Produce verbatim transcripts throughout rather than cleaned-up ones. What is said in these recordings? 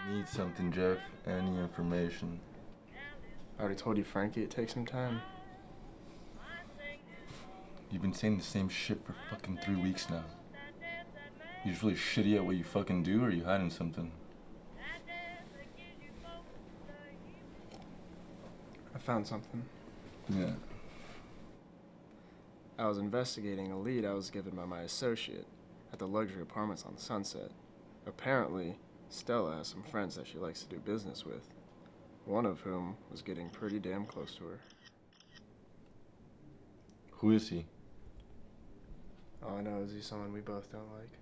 Need something, Jeff. Any information. I already told you, Frankie, it takes some time. You've been saying the same shit for fucking three weeks now. You just really shitty at what you fucking do, or are you hiding something? I found something. Yeah. I was investigating a lead I was given by my associate at the luxury apartments on Sunset. Apparently, Stella has some friends that she likes to do business with, one of whom was getting pretty damn close to her. Who is he? All I know is he's someone we both don't like.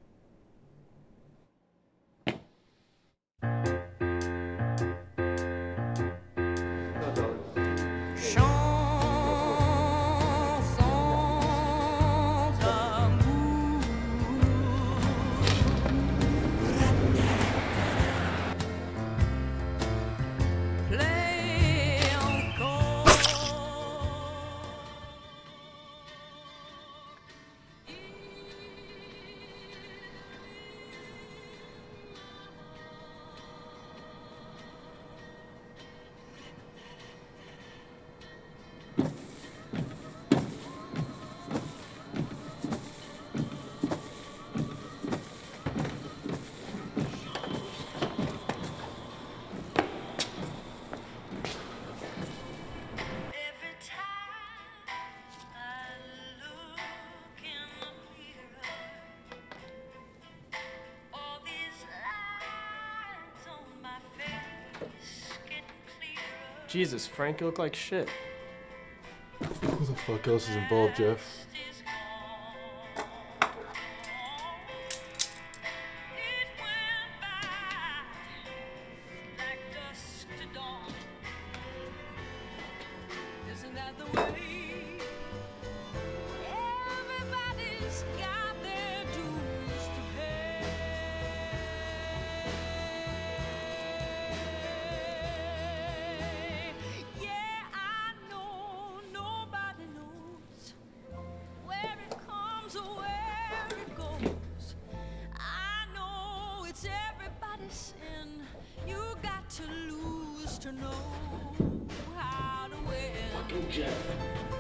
Jesus, Frank, you look like shit. Who the fuck else is involved, Jeff? To know how to win. Fucking Jeff.